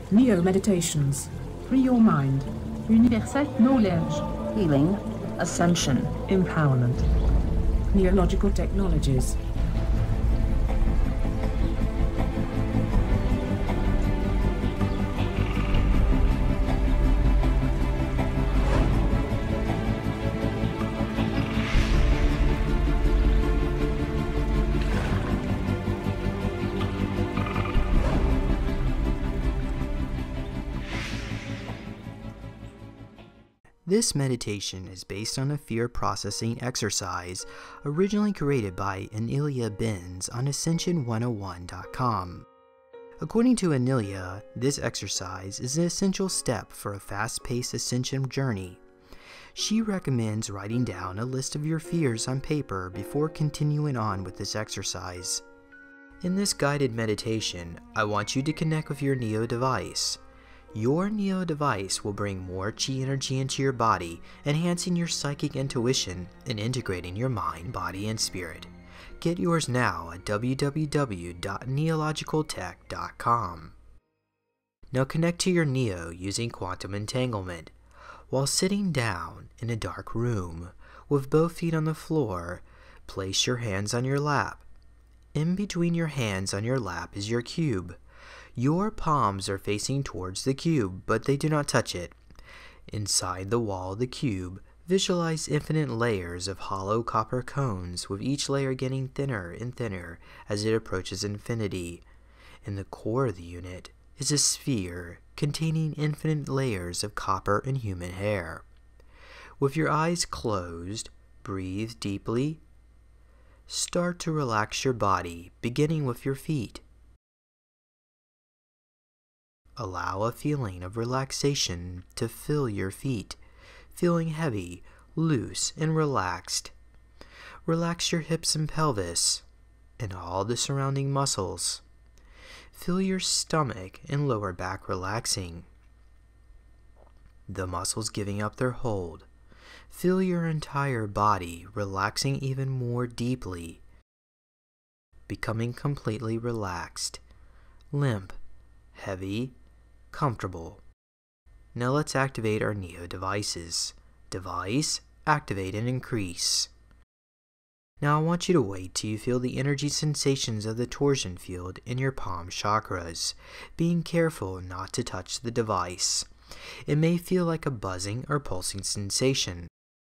Neo Meditations. Free your mind. Universal knowledge. Healing. Ascension. Empowerment. Neological technologies. This meditation is based on a fear processing exercise originally created by Inelia Benz on Ascension101.com. According to Inelia, this exercise is an essential step for a fast-paced ascension journey. She recommends writing down a list of your fears on paper before continuing on with this exercise. In this guided meditation, I want you to connect with your Neo device. Your Neo device will bring more chi energy into your body, enhancing your psychic intuition and integrating your mind, body, and spirit. Get yours now at www.neologicaltech.com. Now connect to your Neo using quantum entanglement. While sitting down in a dark room, with both feet on the floor, place your hands on your lap. In between your hands on your lap is your cube. Your palms are facing towards the cube, but they do not touch it. Inside the wall of the cube, visualize infinite layers of hollow copper cones, with each layer getting thinner and thinner as it approaches infinity. In the core of the unit is a sphere containing infinite layers of copper and human hair. With your eyes closed, breathe deeply. Start to relax your body, beginning with your feet. Allow a feeling of relaxation to fill your feet, feeling heavy, loose, and relaxed. Relax your hips and pelvis, and all the surrounding muscles. Feel your stomach and lower back relaxing, the muscles giving up their hold. Feel your entire body relaxing even more deeply, becoming completely relaxed, limp, heavy, comfortable. Now let's activate our Neo devices. Device, activate and increase. Now I want you to wait till you feel the energy sensations of the torsion field in your palm chakras, being careful not to touch the device. It may feel like a buzzing or pulsing sensation.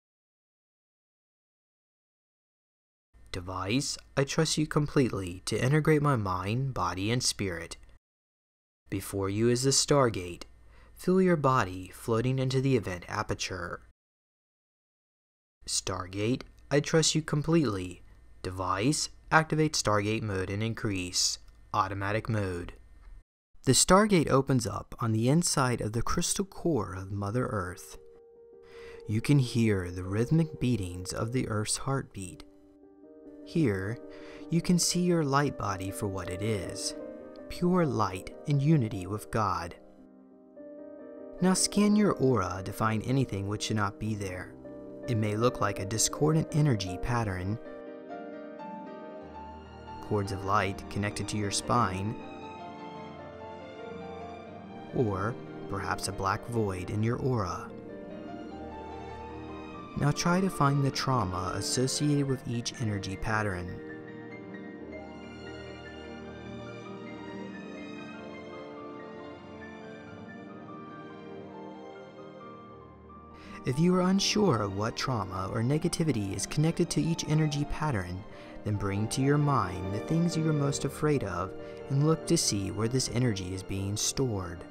Device, I trust you completely to integrate my mind, body, and spirit. Before you is the Stargate. Feel your body floating into the event aperture. Stargate, I trust you completely. Device, activate Stargate mode and increase. Automatic mode. The Stargate opens up on the inside of the crystal core of Mother Earth. You can hear the rhythmic beatings of the Earth's heartbeat. Here, you can see your light body for what it is. Pure light in unity with God. Now scan your aura to find anything which should not be there. It may look like a discordant energy pattern, cords of light connected to your spine, or perhaps a black void in your aura. Now try to find the trauma associated with each energy pattern. If you are unsure of what trauma or negativity is connected to each energy pattern, then bring to your mind the things you are most afraid of and look to see where this energy is being stored.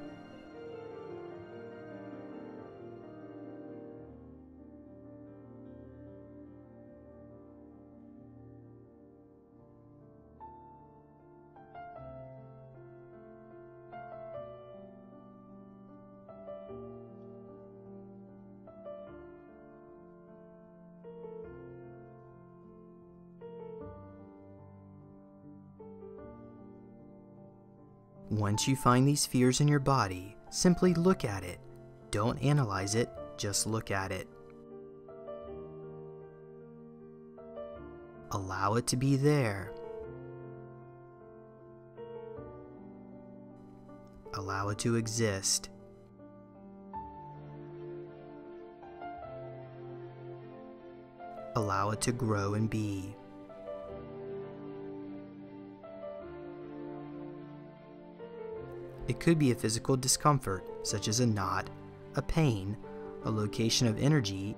Once you find these fears in your body, simply look at it. Don't analyze it, just look at it. Allow it to be there. Allow it to exist. Allow it to grow and be. It could be a physical discomfort, such as a knot, a pain, a location of energy,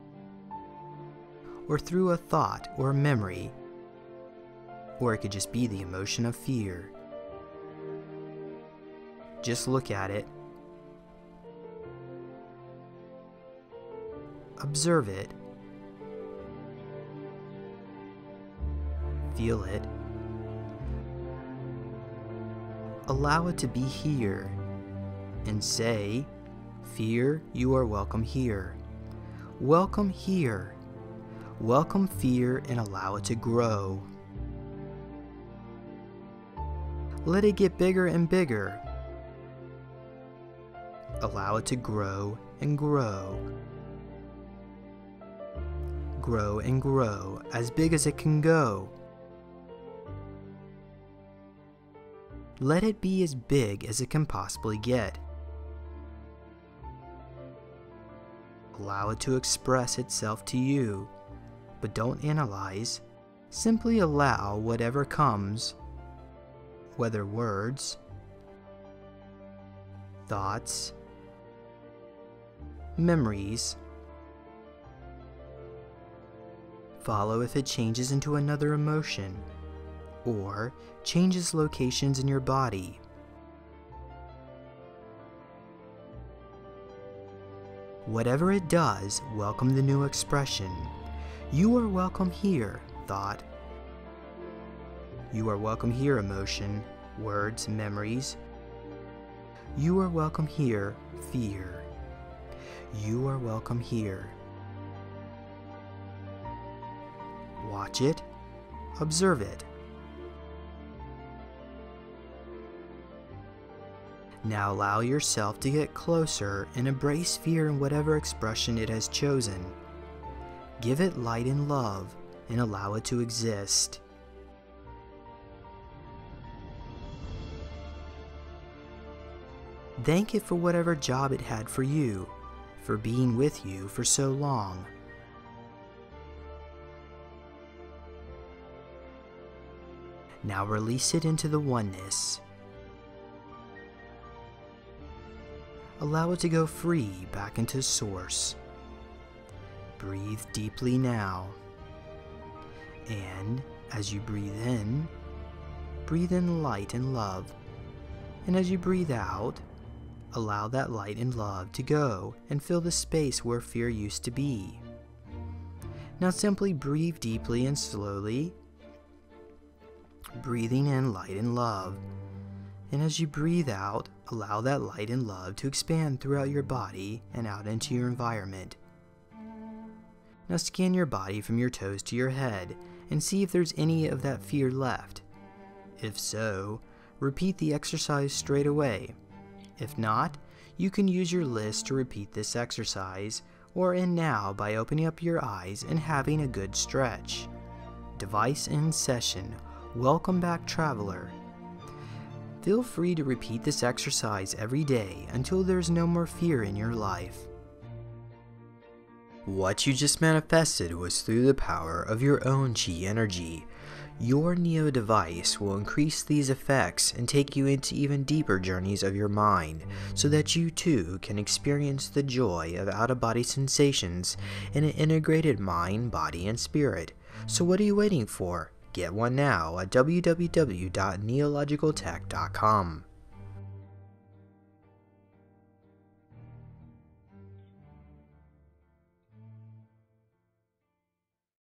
or through a thought or a memory, or it could just be the emotion of fear. Just look at it, observe it, feel it, allow it to be here, and say, "Fear, you are welcome here. Welcome here. Welcome fear and allow it to grow. Let it get bigger and bigger. Allow it to grow and grow. Grow and grow as big as it can go. Let it be as big as it can possibly get. Allow it to express itself to you, but don't analyze. Simply allow whatever comes, whether words, thoughts, memories. Follow if it changes into another emotion, or changes locations in your body. Whatever it does, welcome the new expression. You are welcome here, thought. You are welcome here, emotion, words, memories. You are welcome here, fear. You are welcome here. Watch it, observe it. Now allow yourself to get closer and embrace fear in whatever expression it has chosen. Give it light and love and allow it to exist. Thank it for whatever job it had for you, for being with you for so long. Now release it into the oneness. Allow it to go free back into source. Breathe deeply now. And as you breathe in light and love. And as you breathe out, allow that light and love to go and fill the space where fear used to be. Now simply breathe deeply and slowly, breathing in light and love. And as you breathe out, allow that light and love to expand throughout your body and out into your environment. Now scan your body from your toes to your head and see if there's any of that fear left. If so, repeat the exercise straight away. If not, you can use your list to repeat this exercise, or end now by opening up your eyes and having a good stretch. Device in session. Welcome back, traveler. Feel free to repeat this exercise every day until there's no more fear in your life. What you just manifested was through the power of your own chi energy. Your Neo device will increase these effects and take you into even deeper journeys of your mind, so that you too can experience the joy of out-of-body sensations in an integrated mind, body, and spirit. So what are you waiting for? Get one now at www.neologicaltech.com.